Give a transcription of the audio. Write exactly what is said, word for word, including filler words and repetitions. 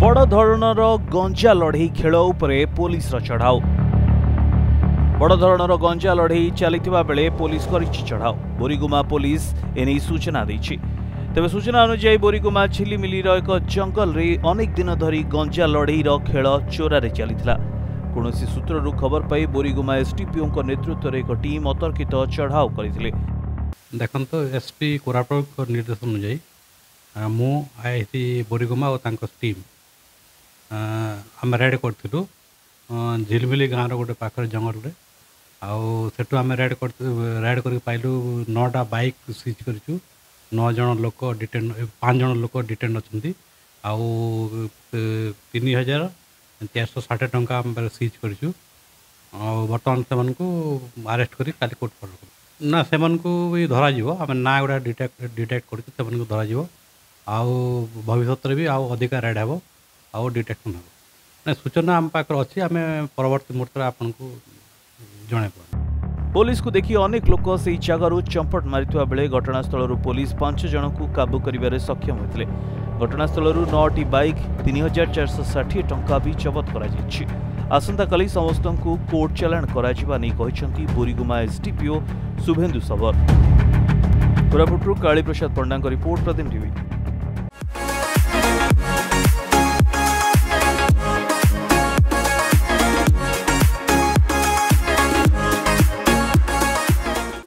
बड़ धरणर गंजा लड़ई खेल उपरे पुलिस चढ़ाऊ। बड़ धरणर गंजा लड़ई चलता बेले पुलिस करिछि चढ़ाऊ। बोरीगुमा पुलिस एने सूचना देछि। तेज सूचना अनुसार बोरीगुमा झिलिमिलिर एक जंगल रे अनेक दिन धरी गंजा लड़ईर खेल चोरारे चलीथिला। कौनसी सूत्रु खबर पाई बोरीगुमा एसडीपीओ नेतृत्व में एक टीम अतर्कित चढ़ाऊ करथिले। देखो एसपी कोरापुट निर्देश अनुजाई मु आई बोरीगुमा और टीम आम रेड करूँ झिलमिली गाँव रोटे पाखर जंगल रे आउ आम रेड कर रेड कर पाइलु नौटा बाइक सीज करूँ। नौ जन लोक डिटेन पाँच जन लोक डिटेन अच्छा आउ तीन हजार चार षाठी टंका सीज करूँ। बर्तमान से आरेस्ट कर काली कोर्ट पड़ ना से भी धर आम ना गुड़ा डिटेक्ट डिटेक्ट कर धर भविष्य भी आउ अधिक रेड हे आउ डिटेक्शन हे ना सूचना आम पाखे अच्छी आम परवर्त मुहूर्त आपन को जन। पुलिस को देखि अनेक लोक से जगार चंपट मारिथिबा बेले घटनास्थल पुलिस पांच जन को काबू करिबारे सक्षम होते। घटनास्थल नौटी बाइक तीन हजार चार सौ षाठी टंका भी जबत कराଯାଇଛି। आसंता काली समस्त को कोर्ट चालाण कराजिबा नै कहिसंती बोरीगुमा एसडीपीओ शुभेन्दु सबर। कोरापुटरू काली प्रसाद पंडा रिपोर्ट प्रतिनिधि टीवी।